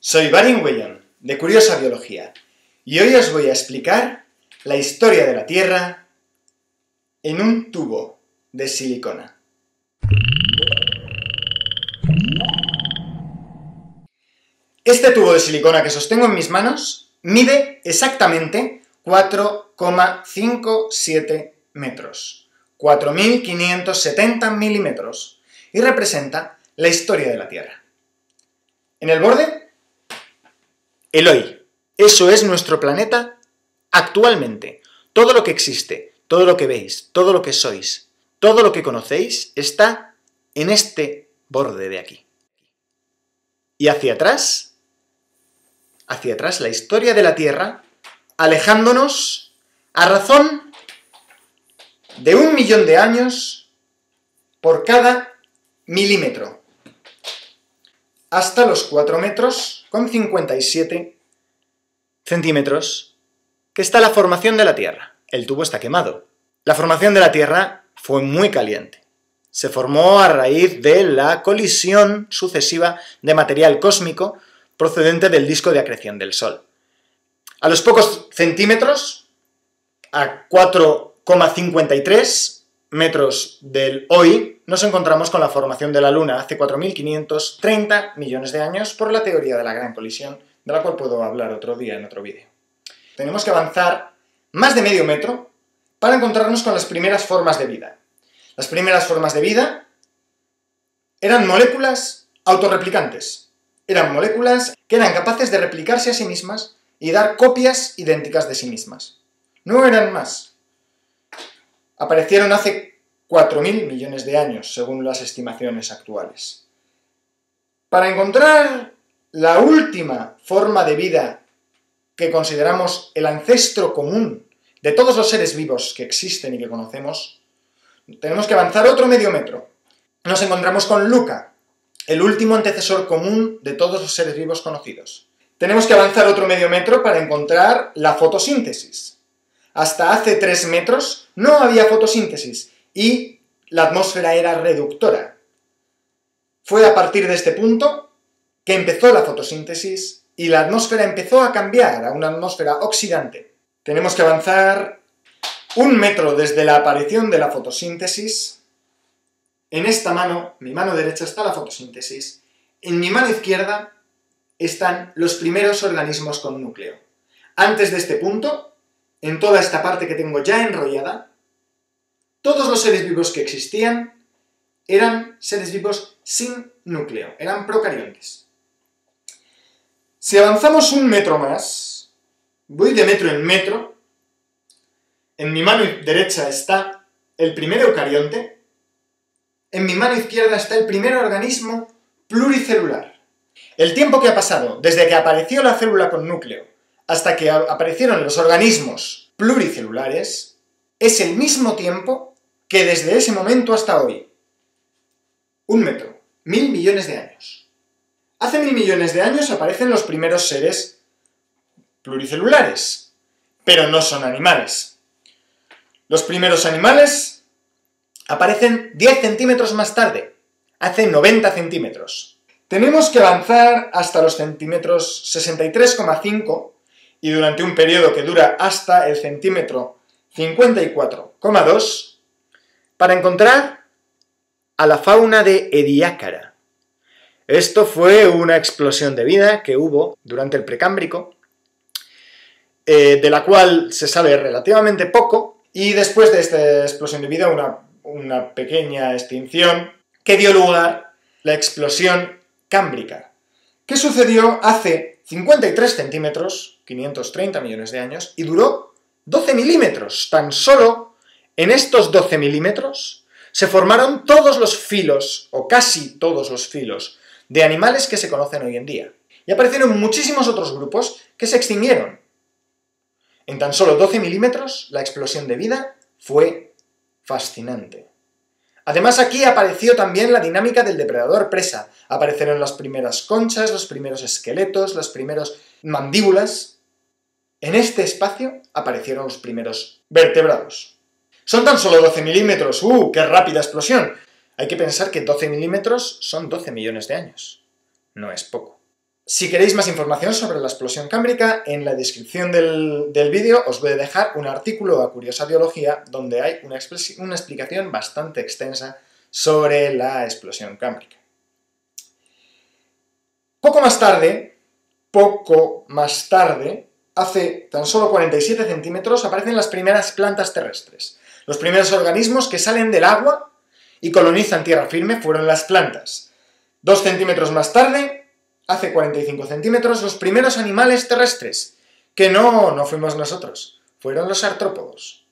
Soy Barin Wellon, de Curiosa Biología, y hoy os voy a explicar la historia de la Tierra en un tubo de silicona. Este tubo de silicona que sostengo en mis manos mide exactamente 4,57 metros, 4.570 milímetros, y representa la historia de la Tierra. En el borde, el hoy. Eso es nuestro planeta actualmente. Todo lo que existe, todo lo que veis, todo lo que sois, todo lo que conocéis está en este borde de aquí. Y hacia atrás la historia de la Tierra, alejándonos a razón de 1 millón de años por cada milímetro, hasta los 4 metros con 57 centímetros, que está la formación de la Tierra. El tubo está quemado. La formación de la Tierra fue muy caliente. Se formó a raíz de la colisión sucesiva de material cósmico procedente del disco de acreción del Sol. A los pocos centímetros, a 4,53 metros del hoy, nos encontramos con la formación de la Luna hace 4.530 millones de años por la teoría de la gran colisión, de la cual puedo hablar otro día en otro vídeo. Tenemos que avanzar más de medio metro para encontrarnos con las primeras formas de vida. Las primeras formas de vida eran moléculas autorreplicantes. Eran moléculas que eran capaces de replicarse a sí mismas y dar copias idénticas de sí mismas. No eran más. Aparecieron hace 4.000 millones de años, según las estimaciones actuales. Para encontrar la última forma de vida que consideramos el ancestro común de todos los seres vivos que existen y que conocemos, tenemos que avanzar otro medio metro. Nos encontramos con Luca, el último antecesor común de todos los seres vivos conocidos. Tenemos que avanzar otro medio metro para encontrar la fotosíntesis. Hasta hace 3 metros no había fotosíntesis y la atmósfera era reductora. Fue a partir de este punto que empezó la fotosíntesis y la atmósfera empezó a cambiar a una atmósfera oxidante. Tenemos que avanzar 1 metro desde la aparición de la fotosíntesis. En esta mano, mi mano derecha, está la fotosíntesis. En mi mano izquierda están los primeros organismos con núcleo. Antes de este punto, en toda esta parte que tengo ya enrollada, todos los seres vivos que existían eran seres vivos sin núcleo, eran procariontes. Si avanzamos 1 metro más, voy de metro en metro, en mi mano derecha está el primer eucarionte, en mi mano izquierda está el primer organismo pluricelular. El tiempo que ha pasado desde que apareció la célula con núcleo hasta que aparecieron los organismos pluricelulares es el mismo tiempo que desde ese momento hasta hoy. 1 metro, 1.000 millones de años. Hace 1.000 millones de años aparecen los primeros seres pluricelulares, pero no son animales. Los primeros animales aparecen 10 centímetros más tarde, hace 90 centímetros. Tenemos que avanzar hasta los centímetros 63,5 y durante un periodo que dura hasta el centímetro 54,2 para encontrar a la fauna de Ediacara. Esto fue una explosión de vida que hubo durante el Precámbrico, de la cual se sabe relativamente poco, y después de esta explosión de vida una pequeña extinción que dio lugar a la explosión cámbrica, que sucedió hace 53 centímetros, 530 millones de años, y duró 12 milímetros. Tan solo en estos 12 milímetros se formaron todos los filos, o casi todos los filos, de animales que se conocen hoy en día. Y aparecieron muchísimos otros grupos que se extinguieron. En tan solo 12 milímetros, la explosión de vida fue fascinante. Además, aquí apareció también la dinámica del depredador-presa. Aparecieron las primeras conchas, los primeros esqueletos, las primeras mandíbulas. En este espacio aparecieron los primeros vertebrados. Son tan solo 12 milímetros. ¡Qué rápida explosión! Hay que pensar que 12 milímetros son 12 millones de años. No es poco. Si queréis más información sobre la explosión cámbrica, en la descripción del vídeo os voy a dejar un artículo a Curiosa Biología donde hay una explicación bastante extensa sobre la explosión cámbrica. Poco más tarde, hace tan solo 47 centímetros, aparecen las primeras plantas terrestres. Los primeros organismos que salen del agua y colonizan tierra firme fueron las plantas. 2 centímetros más tarde, hace 45 centímetros, los primeros animales terrestres, que no fuimos nosotros, fueron los artrópodos.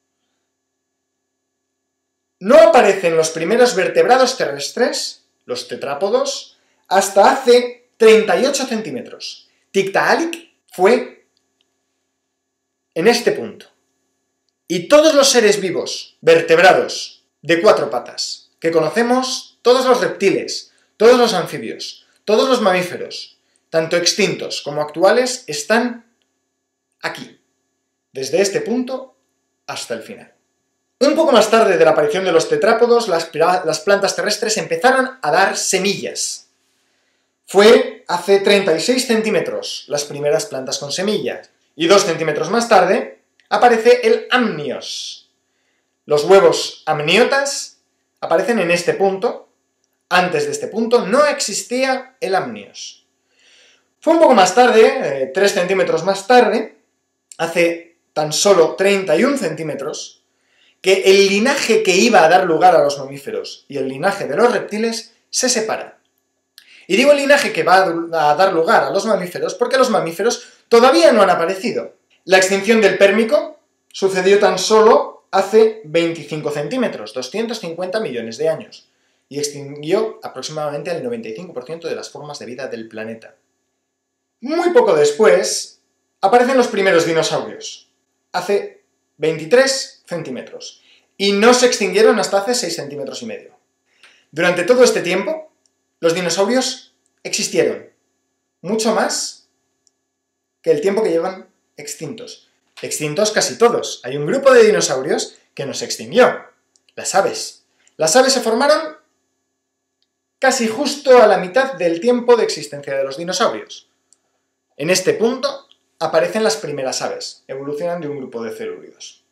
No aparecen los primeros vertebrados terrestres, los tetrápodos, hasta hace 38 centímetros. Tiktaalik fue en este punto. Y todos los seres vivos, vertebrados, de 4 patas, que conocemos, todos los reptiles, todos los anfibios, todos los mamíferos, tanto extintos como actuales, están aquí, desde este punto hasta el final. Un poco más tarde de la aparición de los tetrápodos, las plantas terrestres empezaron a dar semillas. Fue hace 36 centímetros las primeras plantas con semillas, y 2 centímetros más tarde aparece el amnios. Los huevos amniotas aparecen en este punto. Antes de este punto no existía el amnios. Fue un poco más tarde, 3 centímetros más tarde, hace tan solo 31 centímetros, que el linaje que iba a dar lugar a los mamíferos y el linaje de los reptiles se separa. Y digo el linaje que va a dar lugar a los mamíferos porque los mamíferos todavía no han aparecido. La extinción del Pérmico sucedió tan solo hace 25 centímetros, 250 millones de años, y extinguió aproximadamente el 95% de las formas de vida del planeta. Muy poco después aparecen los primeros dinosaurios, hace 23 centímetros, y no se extinguieron hasta hace 6 centímetros y medio. Durante todo este tiempo, los dinosaurios existieron, mucho más que el tiempo que llevan extintos. Extintos casi todos. Hay un grupo de dinosaurios que no se extinguió, las aves. Las aves se formaron casi justo a la mitad del tiempo de existencia de los dinosaurios. En este punto aparecen las primeras aves, evolucionan de un grupo de celúridos.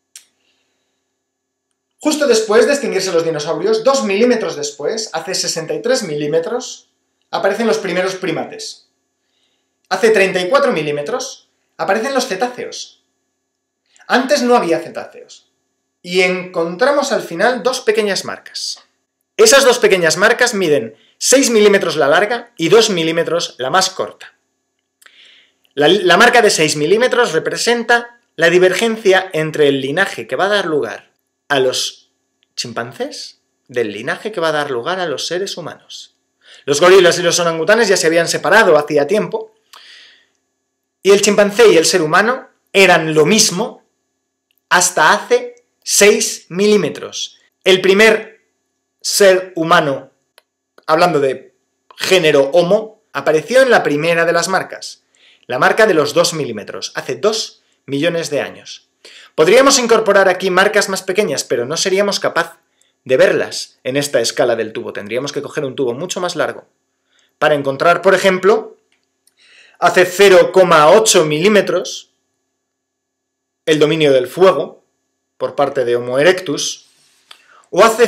Justo después de extinguirse los dinosaurios, 2 milímetros después, hace 63 milímetros, aparecen los primeros primates. Hace 34 milímetros aparecen los cetáceos. Antes no había cetáceos. Y encontramos al final 2 pequeñas marcas. Esas 2 pequeñas marcas miden 6 milímetros la larga y 2 milímetros la más corta. La marca de 6 milímetros representa la divergencia entre el linaje que va a dar lugar a los chimpancés del linaje que va a dar lugar a los seres humanos. Los gorilas y los orangutanes ya se habían separado hacía tiempo, y el chimpancé y el ser humano eran lo mismo hasta hace 6 milímetros. El primer ser humano, hablando de género Homo, apareció en la primera de las marcas, la marca de los 2 milímetros, hace 2 millones de años. Podríamos incorporar aquí marcas más pequeñas, pero no seríamos capaces de verlas en esta escala del tubo. Tendríamos que coger un tubo mucho más largo para encontrar, por ejemplo, hace 0,8 milímetros el dominio del fuego por parte de Homo erectus, o hace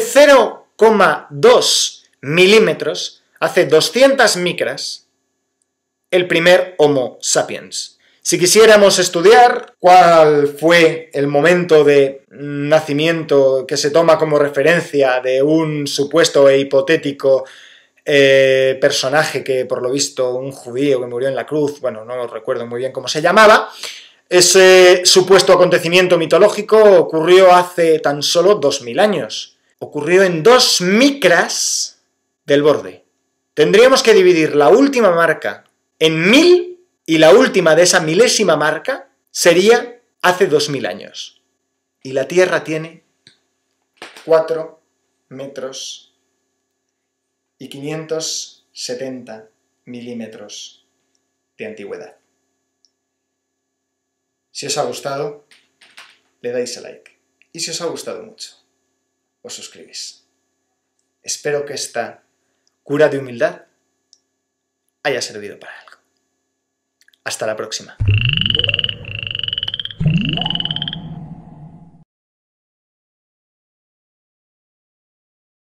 0,2 milímetros, hace 200 micras, el primer Homo sapiens. Si quisiéramos estudiar cuál fue el momento de nacimiento que se toma como referencia de un supuesto e hipotético personaje que, por lo visto, un judío que murió en la cruz, bueno, no recuerdo muy bien cómo se llamaba, ese supuesto acontecimiento mitológico ocurrió hace tan solo 2000 años. Ocurrió en 2 micras del borde. Tendríamos que dividir la última marca en 1000 y la última de esa milésima marca sería hace 2000 años. Y la Tierra tiene 4 metros y 570 milímetros de antigüedad. Si os ha gustado, le dais a like. Y si os ha gustado mucho, os suscribís. Espero que esta cura de humildad haya servido para algo. Hasta la próxima.